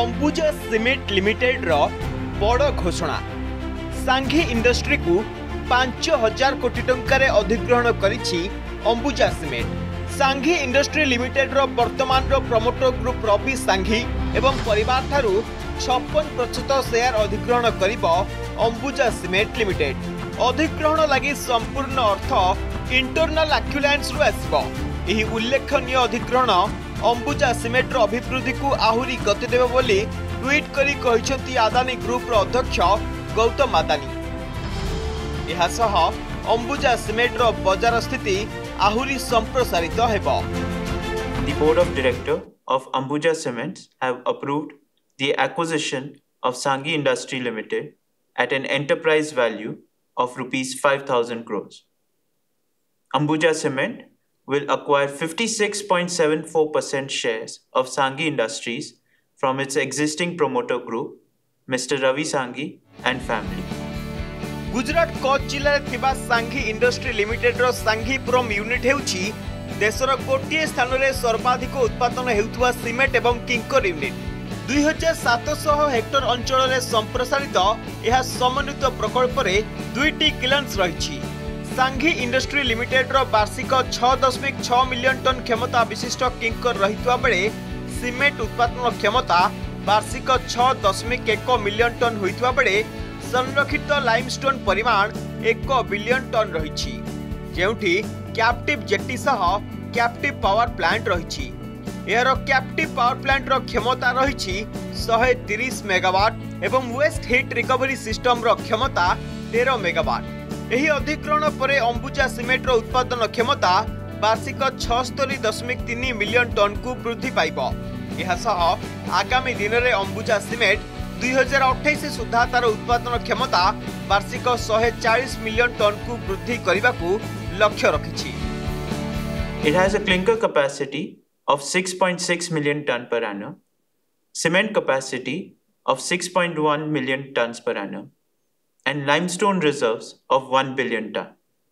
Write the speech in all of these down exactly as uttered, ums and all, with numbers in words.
Ambuja cement limited रो बड़ घोषणा। Sanghi industry को पांच हजार कोटी टंकार अधिग्रहण करिछि Ambuja cement. Sanghi industry limited रो वर्तमान रो प्रमोटर ग्रुप रवि सांघी एवं परिवार ठारू छप्पन प्रतिशत शेयर अधिग्रहण करिब अंबुजा सीमेंट लिमिटेड। अधिग्रहण लगी संपूर्ण अर्थ इंटरनल एक्विलायंस रु आसिबो। एही उल्लेखनीय अधिग्रहण अंबुजा सीमेंट रो अभिवृद्धि को आहुरी गति देबो बोली ट्वीट करी कहिसंती अदानी ग्रुप रो अध्यक्ष गौतम अदानी। एहा सह अंबुजा सीमेंट रो बाजार स्थिति आहुरी संप्रसारित हेबो। The board of directors of Ambuja Cements have approved the acquisition of Sanghi Industry Limited at an enterprise value of rupees five thousand crores. Ambuja Cement will acquire fifty-six point seven four percent shares of Sanghi Industries from its existing promoter group, Mister Ravi Sanghi and family. Gujarat Kutch जिले में Sanghi industry limited रो Sanghipuram unit हेउछि देशर गोटे स्थान में सर्वाधिक उत्पादन हेउथुवा सीमेंट एवं किंकर यूनिट। दुई हजार सात सौ हेक्टर अंचल में संप्रसारित यह समन्वित प्रकल्प रे दुईटी किलन्स रही। सांघी इंडस्ट्री लिमिटेड रो वार्षिक छह दशमिक छह मिलियन टन क्षमता विशिष्ट किंकर रहितवा बेले सीमेंट उत्पादन क्षमता वार्षिक छह दशमिक एक मिलियन टन होइतवा बेले संरक्षित लाइमस्टोन परिमाण एक बिलियन टन रही। जेउठी कैप्टिव जेट्टी सह कैप्टिव पावर प्लांट रही। एयर कैप्टिव पावर प्लांट रो क्षमता रही एक सौ तीस मेगावाट एवं वेस्ट हीट रिकवरी सिस्टम रो क्षमता तेरह मेगावाट। एही अधिग्रहण परे अंबुजा सीमेंट रो उत्पादन क्षमता वार्षिक छिहत्तर दशमिक तीन मिलियन टन को वृद्धि पाइबो। एहा सह आगामी दिन में अंबुजा सीमेंट दुई हजार अठाईस सुधा तार उत्पादन क्षमता वार्षिक एक सौ चालीस मिलियन टन को वृद्धि करने को लक्ष्य रखिछि। It has a clinker capacity of six point six million ton per annum, cement capacity of six point one million tons per annum, and limestone reserves of one billion ton.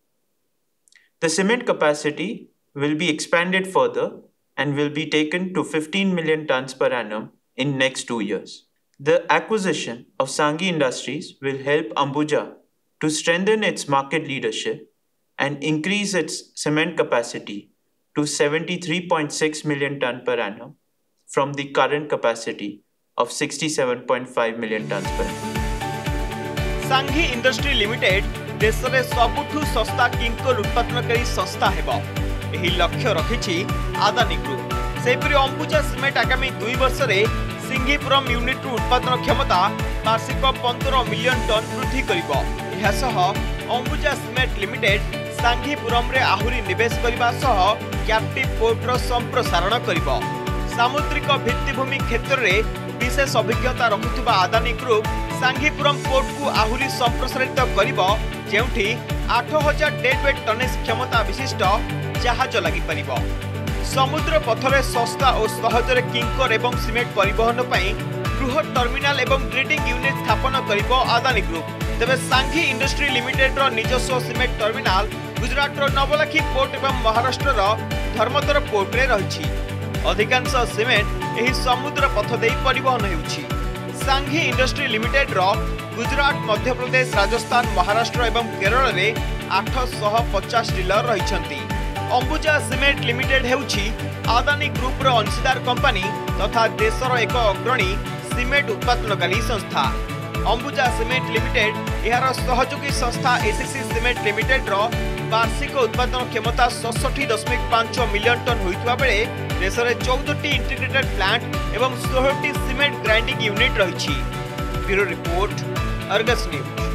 The cement capacity will be expanded further and will be taken to fifteen million tons per annum in next two years. The acquisition of Sanghi Industries will help Ambuja to strengthen its market leadership and increase its cement capacity to seventy-three point six million ton per annum from the current capacity of sixty-seven point five million tons per annum. Sanghi industry limited देश में सबुठु सस्ता किंकर उत्पादनकारी संस्था हेबो। एही लक्ष्य रखिछि Adani group. सेपरि Ambuja cement आगामी दुई वर्ष रे सिंघीपुरम यूनिट उत्पादन क्षमता वार्षिक पंद्रह मिलियन टन वृद्धि करिबो। एहा सह अंबुजा सीमेंट लिमिटेड सांघीपुरम रे आहुरी निवेश करिबा सह कैप्टिव पोर्ट रो संप्रसारण करिबो। सामुद्रिक भित्तिभूमि क्षेत्र रे विशेष अभिज्ञता रखुथिबा अदानी ग्रुप सांघीपुरम पोर्ट को आहुरी संप्रसारित करिबो, जेउठी आठ हजार डेडवेट टनेज क्षमता विशिष्ट जहाज लागि परिबो। समुद्र पथरे सस्ता और सहजरे किंकर एवं सीमेंट परिवहन पई बृहत टर्मिनाल एवं ग्रेडिंग यूनिट स्थापन करिबो अदानी ग्रुप। तेबे सांघी इंडस्ट्री लिमिटेड रो निजस्व सीमेंट टर्मिनाल गुजरात रो नवलखी पोर्ट एवं महाराष्ट्र रो धर्मतर पोर्ट रे रहिछि। अधिकांश सीमेंट एही समुद्र पथ देई परिवहन हेउछि। सांघी इंडस्ट्री लिमिटेड रो गुजरात, मध्य प्रदेश, राजस्थान, महाराष्ट्र एवं केरल रे आठ सौ पचास डीलर रहिछंती। अंबुजा सीमेंट लिमिटेड हेउछि अदानी ग्रुप रो अंशीदार कंपनी तथा देशर एक अग्रणी सीमेंट उत्पादनकारी संस्था। अंबुजा सीमेंट लिमिटेड यार सहयोगी संस्था एसीसी सीमेंट लिमिटेड रो वार्षिक उत्पादन क्षमता सड़सठ दशमिक पांच मिलियन टन होइतबा बेले देश में चौदह टी इंटीग्रेटेड प्लांट एवं सोलह टी सीमेंट ग्राइंडिंग यूनिट रही। Bureau report, Argus news.